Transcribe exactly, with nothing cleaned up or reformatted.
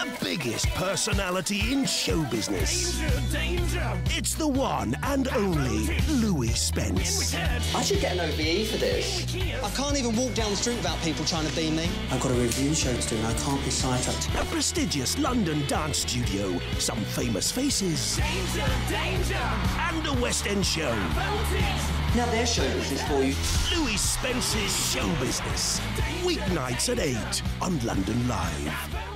The biggest personality in show business. Danger, danger. It's the one and only Louis Spence. I should get an O B E for this. I can't even walk down the street without people trying to be me. I've got a review show to do and I can't be sidetracked. A prestigious London dance studio, some famous faces, Danger, danger. and a West End show. Voltage. Now there's show business for you. Louis Spence's Show Business. Weeknights at eight on London Live.